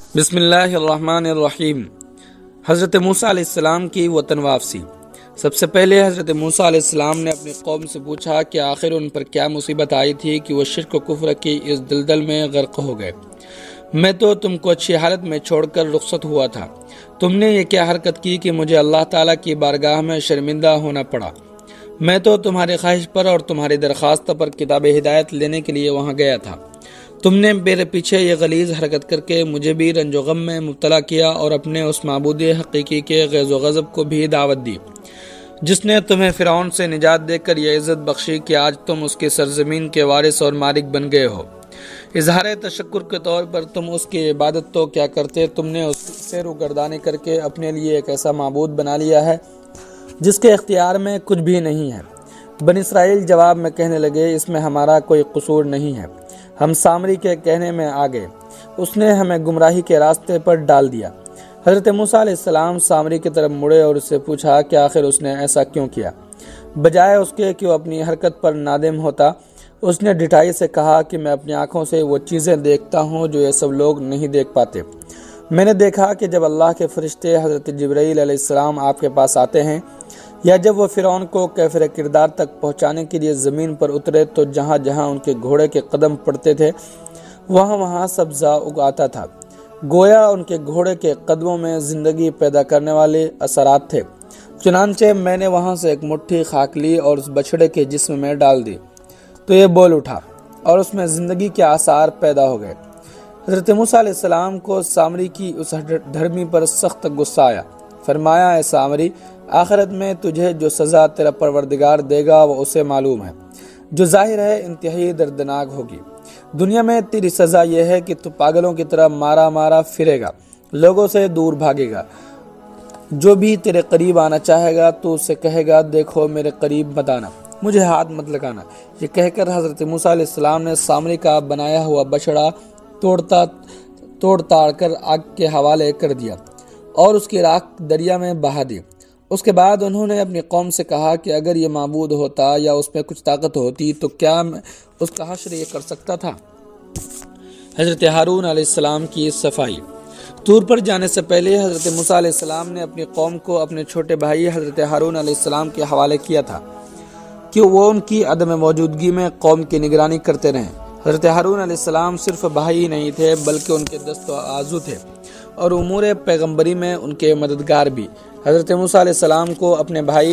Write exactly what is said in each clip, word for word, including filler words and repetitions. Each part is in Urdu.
بسم اللہ الرحمن الرحیم۔ حضرت موسیٰ علیہ السلام کی وطن واپسی۔ سب سے پہلے حضرت موسیٰ علیہ السلام نے اپنی قوم سے پوچھا کہ آخر ان پر کیا مصیبت آئی تھی کہ وہ شرک و کفر کی اس دلدل میں غرق ہو گئے۔ میں تو تم کو اچھی حالت میں چھوڑ کر رخصت ہوا تھا، تم نے یہ کیا حرکت کی کہ مجھے اللہ تعالیٰ کی بارگاہ میں شرمندہ ہونا پڑا۔ میں تو تمہاری خواہش پر اور تمہاری درخواست پر کتاب ہدایت لینے کے لیے وہاں گیا تھا، تم نے میرے پیچھے یہ غلیظ حرکت کر کے مجھے بھی رنج و غم میں مبتلا کیا اور اپنے اس معبود حقیقی کے غیظ و غضب کو بھی دعوت دی جس نے تمہیں فرعون سے نجات دے کر یہ عزت بخشی کہ آج تم اس کی سرزمین کے وارث اور مالک بن گئے ہو۔ اظہار تشکر کے طور پر تم اس کی عبادت تو کیا کرتے، تم نے اس سے روگردانی کر کے اپنے لیے ایک ایسا معبود بنا لیا ہے جس کے اختیار میں کچھ بھی نہیں ہے۔ بنی اسرائیل جواب میں کہنے لگے، اس میں ہمارا کوئی قصور نہیں ہے، ہم سامری کے کہنے میں آ گئے، اس نے ہمیں گمراہی کے راستے پر ڈال دیا۔ حضرت موسیٰ علیہ السلام سامری کی طرف مڑے اور اس سے پوچھا کہ آخر اس نے ایسا کیوں کیا۔ بجائے اس کے کہ وہ اپنی حرکت پر نادم ہوتا، اس نے ڈٹائی سے کہا کہ میں اپنی آنکھوں سے وہ چیزیں دیکھتا ہوں جو یہ سب لوگ نہیں دیکھ پاتے۔ میں نے دیکھا کہ جب اللہ کے فرشتے حضرت جبرائیل علیہ السلام آپ کے پاس آتے ہیں یا جب وہ فرعون کو کیفر کردار تک پہنچانے کے لیے زمین پر اترے تو جہاں جہاں ان کے گھوڑے کے قدم پڑتے تھے وہاں وہاں سبزہ اگاتا تھا، گویا ان کے گھوڑے کے قدموں میں زندگی پیدا کرنے والے اثرات تھے۔ چنانچہ میں نے وہاں سے ایک مٹھی خاک لی اور اس بچھڑے کے جسم میں ڈال دی تو یہ بول اٹھا اور اس میں زندگی کے آثار پیدا ہو گئے۔ حضرت موسیٰ علیہ السلام کو سامری کی اس دھرمی پر سخت غصہ آیا۔ فرمایا، اے سامری، آخرت میں تجھے جو سزا تیرا پروردگار دے گا وہ اسے معلوم ہے، جو ظاہر ہے انتہائی دردناک ہوگی۔ دنیا میں تیری سزا یہ ہے کہ تو پاگلوں کی طرح مارا مارا پھرے گا، لوگوں سے دور بھاگے گا، جو بھی تیرے قریب آنا چاہے گا تو اسے کہے گا دیکھو میرے قریب مت آنا، مجھے ہاتھ مت لگانا۔ یہ کہہ کر حضرت موسیٰ علیہ السلام نے سامری کا بنایا ہوا بچڑا توڑتا توڑ تاڑ کر آگ کے حوالے کر دیا اور اس کی راکھ دریا میں بہا دی۔ اس کے بعد انہوں نے اپنی قوم سے کہا کہ اگر یہ معبود ہوتا یا اس میں کچھ طاقت ہوتی تو کیا اس کا حشر یہ کر سکتا تھا۔ حضرت ہارون علیہ السلام کی صفائی۔ طور پر جانے سے پہلے حضرت موسیٰ علیہ السلام نے اپنی قوم کو اپنے چھوٹے بھائی حضرت ہارون علیہ السلام کے حوالے کیا تھا کہ وہ ان کی عدم موجودگی میں قوم کی نگرانی کرتے رہیں۔ حضرت ہارون علیہ السلام صرف بھائی نہیں تھے بلکہ ان کے دست و آزو تھے اور امور پیغمبری میں ان کے مددگار بھی۔ حضرت موسیٰ علیہ السلام کو اپنے بھائی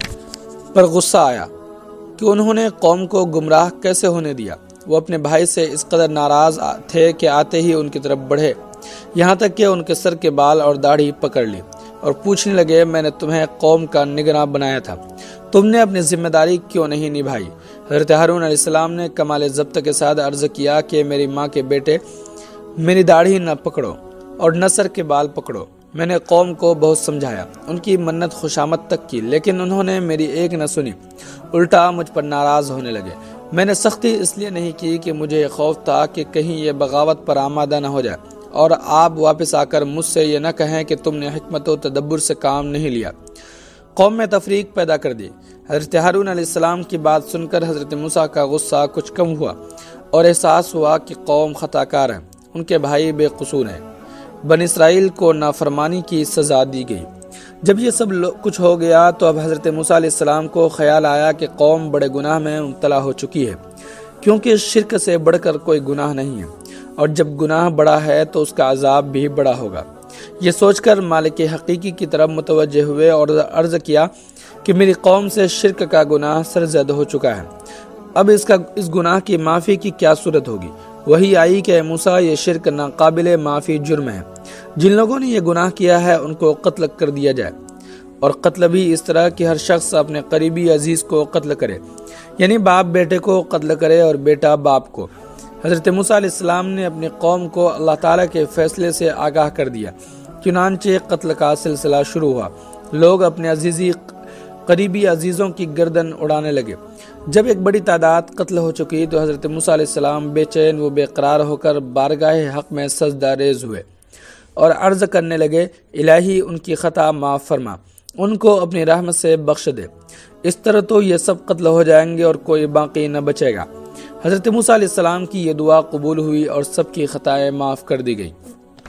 پر غصہ آیا کہ انہوں نے قوم کو گمراہ کیسے ہونے دیا۔ وہ اپنے بھائی سے اس قدر ناراض تھے کہ آتے ہی ان کی طرف بڑھے، یہاں تک کہ ان کے سر کے بال اور داڑھی پکڑ لی اور پوچھنے لگے، میں نے تمہیں قوم کا نگراں بنایا تھا، تم نے اپنی ذمہ داری کیوں نہیں نبھائی؟ حضرت ہارون علیہ السلام نے کمال ضبط کے ساتھ عرض کیا کہ میری ماں کے بیٹے، میری داڑھی نہ پکڑو اور نہ سر کے بال پکڑو۔ میں نے قوم کو بہت سمجھایا، ان کی منت خوشامد تک کی، لیکن انہوں نے میری ایک نہ سنی، الٹا مجھ پر ناراض ہونے لگے۔ میں نے سختی اس لیے نہیں کی کہ مجھے خوف تھا کہ کہیں یہ بغاوت پر آمادہ نہ ہو جائے اور آپ واپس آ کر مجھ سے یہ نہ کہیں کہ تم نے حکمت و تدبر سے کام نہیں لیا۔ قوم میں تفریق پیدا کر دی۔ حضرت ہارون علیہ السلام کی بات سن کر حضرت موسیٰ کا غصہ کچھ کم ہوا اور احساس ہوا کہ قوم خطا کار ہے، ان کے بھائی بے قصور ہیں۔ بنی اسرائیل کو نافرمانی کی سزا دی گئی۔ جب یہ سب کچھ ہو گیا تو اب حضرت موسیٰ علیہ السلام کو خیال آیا کہ قوم بڑے گناہ میں مبتلا ہو چکی ہے، کیونکہ شرک سے بڑھ کر کوئی گناہ نہیں ہے، اور جب گناہ بڑا ہے تو اس کا عذاب بھی بڑا ہوگا۔ یہ سوچ کر مالک حقیقی کی طرف متوجہ ہوئے اور عرض کیا کہ میری قوم سے شرک کا گناہ سرزد ہو چکا ہے، اب اس کا اس گناہ کی معافی کی کیا صورت ہوگی؟ وہی آئی کہ موسیٰ، یہ شرک ناقابل معافی جرم ہے، جن لوگوں نے یہ گناہ کیا ہے ان کو قتل کر دیا جائے، اور قتل بھی اس طرح کہ ہر شخص اپنے قریبی عزیز کو قتل کرے، یعنی باپ بیٹے کو قتل کرے اور بیٹا باپ کو۔ حضرت موسیٰ علیہ السلام نے اپنی قوم کو اللہ تعالیٰ کے فیصلے سے آگاہ کر دیا، چنانچہ قتل کا سلسلہ شروع ہوا۔ لوگ اپنے عزیزی قریبی عزیزوں کی گردن اڑانے لگے۔ جب ایک بڑی تعداد قتل ہو چکی تو حضرت موسیٰ علیہ السلام بے چین و بے قرار ہو کر بارگاہ حق میں سجدہ ریز ہوئے اور عرض کرنے لگے، الہی ان کی خطا معاف فرما، ان کو اپنی رحمت سے بخش دے، اس طرح تو یہ سب قتل ہو جائیں گے اور کوئی باقی نہ بچے گا۔ حضرت موسیٰ علیہ السلام کی یہ دعا قبول ہوئی اور سب کی خطائیں معاف کر دی گئی۔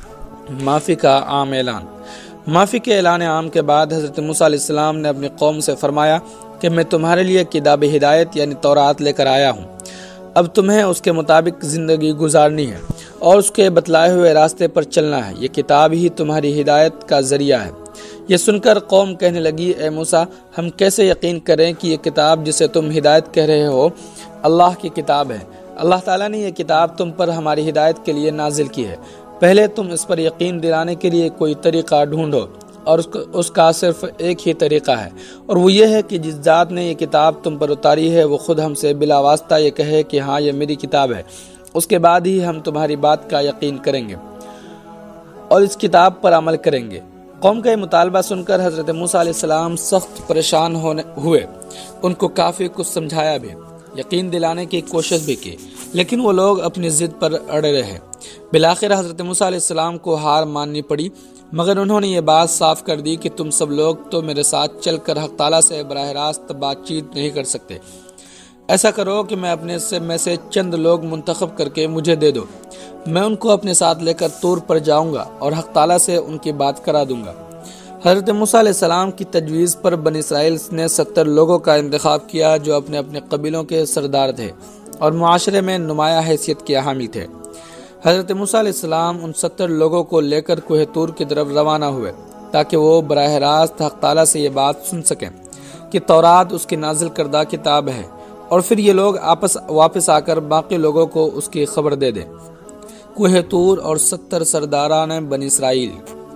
معافی کا عام اعلان۔ معافی کے اعلان عام کے بعد حضرت موسیٰ علیہ السلام نے اپنی قوم سے فرمایا کہ میں تمہارے لیے کتاب ہدایت یعنی تورات لے کر آیا ہوں، اب تمہیں اس کے مطابق زندگی گزارنی ہے اور اس کے بتلائے ہوئے راستے پر چلنا ہے، یہ کتاب ہی تمہاری ہدایت کا ذریعہ ہے۔ یہ سن کر قوم کہنے لگی، اے موسیٰ، ہم کیسے یقین کریں کہ یہ کتاب جسے تم ہدایت کہہ رہے ہو اللہ کی کتاب ہے؟ اللہ تعالیٰ نے یہ کتاب تم پر ہماری ہدایت کے لیے نازل کی ہے، پہلے تم اس پر یقین دلانے کے لیے کوئی طریقہ ڈھونڈو، اور اس کا, اس کا صرف ایک ہی طریقہ ہے، اور وہ یہ ہے کہ جس ذات نے یہ کتاب تم پر اتاری ہے وہ خود ہم سے بلا واسطہ یہ کہے کہ ہاں یہ میری کتاب ہے، اس کے بعد ہی ہم تمہاری بات کا یقین کریں گے اور اس کتاب پر عمل کریں گے۔ قوم کا یہ مطالبہ سن کر حضرت موسیٰ علیہ السلام سخت پریشان ہونے ہوئے، ان کو کافی کچھ سمجھایا بھی، یقین دلانے کی کوشش بھی کی، لیکن وہ لوگ اپنی ضد پر اڑے رہے۔ بالآخر حضرت موسیٰ علیہ السلام کو ہار ماننی پڑی، مگر انہوں نے یہ بات صاف کر دی کہ تم سب لوگ تو میرے ساتھ چل کر حق تعالیٰ سے براہ راست بات چیت نہیں کر سکتے، ایسا کرو کہ میں اپنے سے میں سے چند لوگ منتخب کر کے مجھے دے دو، میں ان کو اپنے ساتھ لے کر طور پر جاؤں گا اور حق تعالیٰ سے ان کی بات کرا دوں گا۔ حضرت موسیٰ علیہ السلام کی تجویز پر بنی اسرائیل نے ستر لوگوں کا انتخاب کیا جو اپنے اپنے قبیلوں کے سردار تھے اور معاشرے میں نمایاں حیثیت کے حامی تھے۔ حضرت موسیٰ علیہ السلام ان ستر لوگوں کو لے کر کوہ طور کی طرف روانہ ہوئے تاکہ وہ براہ راست حق تعالیٰ سے یہ بات سن سکیں کہ تورات اس کی نازل کردہ کتاب ہے، اور پھر یہ لوگ آپس واپس آ کر باقی لوگوں کو اس کی خبر دے دیں۔ کوہ طور اور ستر سرداران بنی اسرائیل۔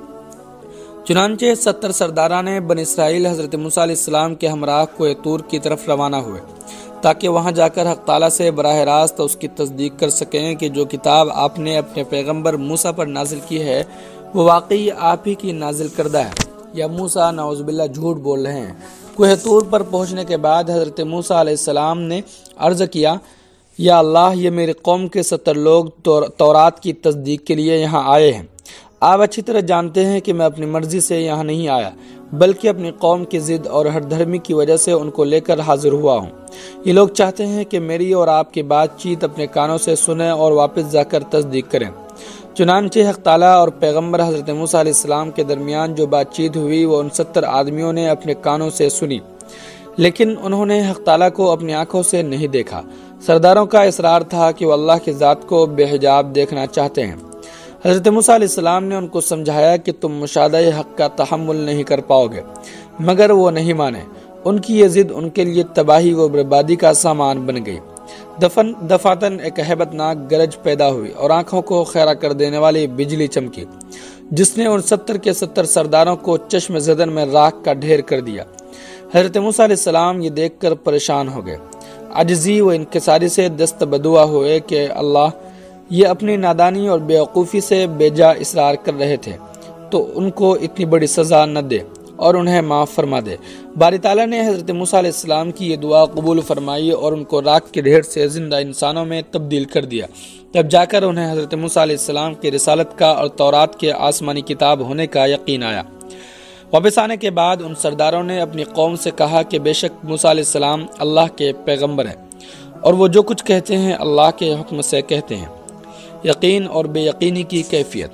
چنانچہ ستر سرداران بنی اسرائیل حضرت موسیٰ علیہ السلام کے ہمراہ کوہ طور کی طرف روانہ ہوئے تاکہ وہاں جا کر حق تعالیٰ سے براہ راست اس کی تصدیق کر سکیں کہ جو کتاب آپ نے اپنے پیغمبر موسیٰ پر نازل کی ہے وہ واقعی آپ ہی کی نازل کردہ ہے یا موسیٰ نعوذ باللہ جھوٹ بول رہے ہیں۔ کوہ طور پر پہنچنے کے بعد حضرت موسیٰ علیہ السلام نے عرض کیا، یا اللہ، یہ میری قوم کے ستر لوگ تورات کی تصدیق کے لیے یہاں آئے ہیں۔ آپ اچھی طرح جانتے ہیں کہ میں اپنی مرضی سے یہاں نہیں آیا، بلکہ اپنی قوم کی ضد اور ہر دھرمی کی وجہ سے ان کو لے کر حاضر ہوا ہوں۔ یہ لوگ چاہتے ہیں کہ میری اور آپ کی بات چیت اپنے کانوں سے سنیں اور واپس جا کر تصدیق کریں۔ چنانچہ حق تعالیٰ اور پیغمبر حضرت موسیٰ علیہ السلام کے درمیان جو بات چیت ہوئی وہ ان ستر آدمیوں نے اپنے کانوں سے سنی، لیکن انہوں نے حق تعالیٰ کو اپنی آنکھوں سے نہیں دیکھا۔ سرداروں کا اصرار تھا کہ وہ اللہ کی ذات کو بے حجاب دیکھنا چاہتے ہیں۔ حضرت موسیٰ علیہ السلام نے ان کو سمجھایا کہ تم مشاہدہ حق کا تحمل نہیں کر پاؤ گے، مگر وہ نہیں مانے۔ ان کی یہ ضد ان کے لیے تباہی و بربادی کا سامان بن گئی۔ دفن دفاتن ایک ہیبت ناک گرج پیدا ہوئی اور آنکھوں کو خیرہ کر دینے والی بجلی چمکی، جس نے ان ستر کے ستر سرداروں کو چشم زدن میں راکھ کا ڈھیر کر دیا۔ حضرت موسیٰ علیہ السلام یہ دیکھ کر پریشان ہو گئے، عجزی و انکساری سے دست بدعا ہوئے کہ اللہ، یہ اپنی نادانی اور بیوقوفی سے بے جا اصرار کر رہے تھے تو ان کو اتنی بڑی سزا نہ دے اور انہیں معاف فرما دے۔ باری تعالیٰ نے حضرت موسیٰ علیہ السلام کی یہ دعا قبول فرمائی اور ان کو راکھ کے ڈھیر سے زندہ انسانوں میں تبدیل کر دیا۔ تب جا کر انہیں حضرت موسیٰ علیہ السلام کی رسالت کا اور تورات کے آسمانی کتاب ہونے کا یقین آیا۔ واپس آنے کے بعد ان سرداروں نے اپنی قوم سے کہا کہ بے شک موسیٰ علیہ السلام اللہ کے پیغمبر ہیں اور وہ جو کچھ کہتے ہیں اللہ کے حکم سے کہتے ہیں۔ یقین اور بے یقینی کی کیفیت۔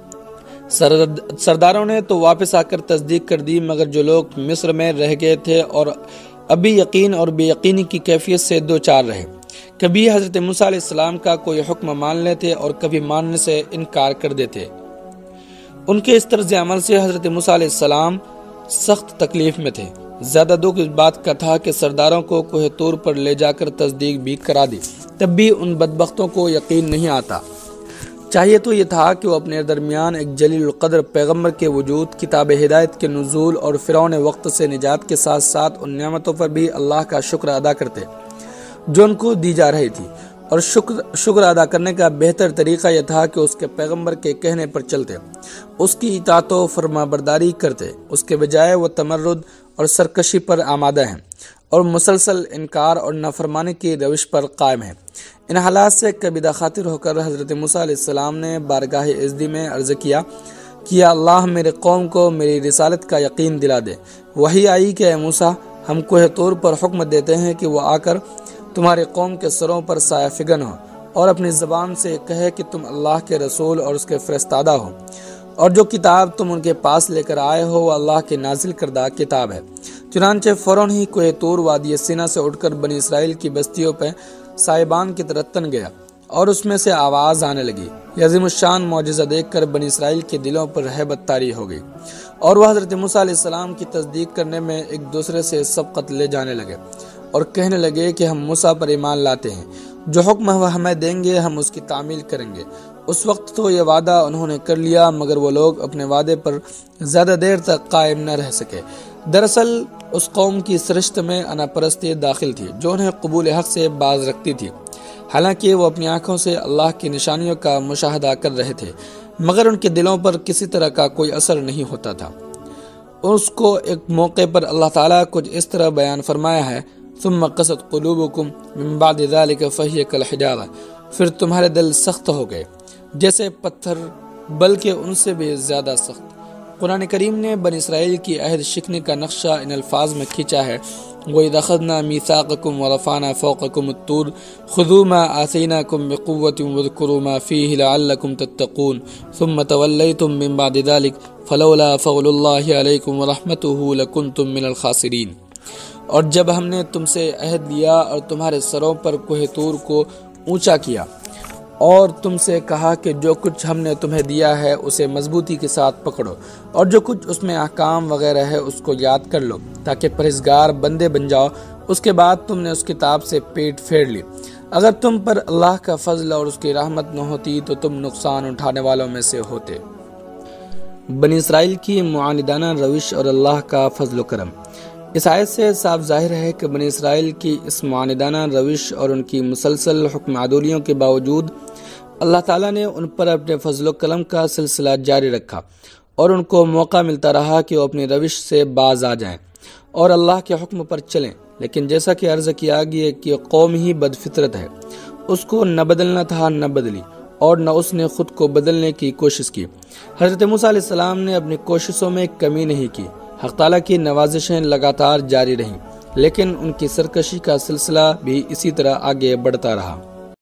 سرداروں نے تو واپس آ کر تصدیق کر دی، مگر جو لوگ مصر میں رہ گئے تھے اور ابھی یقین اور بے یقینی کی کیفیت سے دو چار رہے، کبھی حضرت موسیٰ علیہ السلام کا کوئی حکم مان لیتے اور کبھی ماننے سے انکار کر دیتے۔ ان کے اس طرز عمل سے حضرت موسیٰ علیہ السلام سخت تکلیف میں تھے۔ زیادہ دکھ اس بات کا تھا کہ سرداروں کو کوہ طور پر لے جا کر تصدیق بھی کرا دی، تب بھی ان بدبختوں کو یقین نہیں آتا۔ چاہیے تو یہ تھا کہ وہ اپنے درمیان ایک جلیل القدر پیغمبر کے وجود، کتاب ہدایت کے نزول اور فرعون وقت سے نجات کے ساتھ ساتھ ان نعمتوں پر بھی اللہ کا شکر ادا کرتے جو ان کو دی جا رہی تھی، اور شکر شکر ادا کرنے کا بہتر طریقہ یہ تھا کہ اس کے پیغمبر کے کہنے پر چلتے، اس کی اطاعت و فرما برداری کرتے، اس کے بجائے وہ تمرد اور سرکشی پر آمادہ ہیں اور مسلسل انکار اور نافرمانی کی روش پر قائم ہیں۔ ان حالات سے کبیدہ خاطر ہو کر حضرت موسیٰ علیہ السلام نے بارگاہ عزدی میں عرض کیا کہ یا اللہ، میرے قوم کو میری رسالت کا یقین دلا دے۔ وحی آئی کہ اے موسیٰ، ہم کوہ طور پر حکم دیتے ہیں کہ وہ آ کر تمہارے قوم کے سروں پر سایہ فگن ہو اور اپنی زبان سے کہے کہ تم اللہ کے رسول اور اس کے فرستادہ ہو، اور جو کتاب تم ان کے پاس لے کر آئے ہو وہ اللہ کے نازل کردہ کتاب ہے۔ چنانچہ فوراً ہی کوہ طور وادی سینا سے اٹھ کر بنی اسرائیل کی بستیوں پہ سائبان کی طرح تن گیا اور اس میں سے آواز آنے لگی۔ یہ عظیم الشان معجزہ دیکھ کر بنی اسرائیل کے دلوں پر ہیبت طاری ہو گئی اور وہ حضرت موسیٰ علیہ السلام کی تصدیق کرنے میں ایک دوسرے سے سبقت لے جانے لگے اور کہنے لگے کہ ہم موسیٰ پر ایمان لاتے ہیں، جو حکم وہ ہمیں دیں گے ہم اس کی تعمیل کریں گے۔ اس وقت تو یہ وعدہ انہوں نے کر لیا، مگر وہ لوگ اپنے وعدے پر زیادہ دیر تک قائم نہ رہ سکے۔ دراصل اس قوم کی سرشت میں انا پرستی داخل تھی جو انہیں قبول حق سے باز رکھتی تھی، حالانکہ وہ اپنی آنکھوں سے اللہ کی نشانیوں کا مشاہدہ کر رہے تھے، مگر ان کے دلوں پر کسی طرح کا کوئی اثر نہیں ہوتا تھا۔ اس کو ایک موقع پر اللہ تعالیٰ کچھ اس طرح بیان فرمایا ہے، ثم قست قلوبکم من بعد ذلك فہی کالحجارہ، پھر تمہارے دل سخت ہو گئے جیسے پتھر، بلکہ ان سے بھی زیادہ سخت۔ قرآن کریم نے بنی اسرائیل کی عہد شکنی کا نقشہ ان الفاظ میں کھینچا ہے، وَإِذْ أَخَذْنَا مِيثَاقَكُمْ وَرَفَعْنَا فَوْقَكُمُ الطُّورَ خُذُوا مَا آتَيْنَاكُمْ بِقُوَّةٍ وَاذْكُرُوا مَا فِيهِ لَعَلَّكُمْ تَتَّقُونَ ثُمَّ تَوَلَّيْتُم مِّن بَعْدِ ذَلِكَ فَلَوْلَا فَضْلُ اللَّهِ عَلَيْكُمْ وَرَحْمَتُهُ لَكُنتُم مِّنَ الْخَاسِرِينَ۔ اور جب ہم نے تم سے عہد لیا اور تمہارے سروں پر کوہ طور کو اونچا کیا اور تم سے کہا کہ جو کچھ ہم نے تمہیں دیا ہے اسے مضبوطی کے ساتھ پکڑو اور جو کچھ اس میں احکام وغیرہ ہے اس کو یاد کر لو تاکہ پرہیزگار بندے بن جاؤ، اس کے بعد تم نے اس کتاب سے پیٹ پھیر لی۔ اگر تم پر اللہ کا فضل اور اس کی رحمت نہ ہوتی تو تم نقصان اٹھانے والوں میں سے ہوتے۔ بنی اسرائیل کی معاندانہ روش اور اللہ کا فضل و کرم۔ اس آیت سے صاف ظاہر ہے کہ بنی اسرائیل کی اس معاندانہ روش اور ان کی مسلسل حکم عدولیوں کے باوجود اللہ تعالیٰ نے ان پر اپنے فضل و کرم کا سلسلہ جاری رکھا اور ان کو موقع ملتا رہا کہ وہ اپنی روش سے باز آ جائیں اور اللہ کے حکم پر چلیں، لیکن جیسا کہ عرض کیا گیا کہ قوم ہی بد فطرت ہے، اس کو نہ بدلنا تھا نہ بدلی اور نہ اس نے خود کو بدلنے کی کوشش کی۔ حضرت موسیٰ علیہ السلام نے اپنی کوششوں میں کمی نہیں کی، حق تعالیٰ کی نوازشیں لگاتار جاری رہیں، لیکن ان کی سرکشی کا سلسلہ بھی اسی طرح آگے بڑھتا رہا۔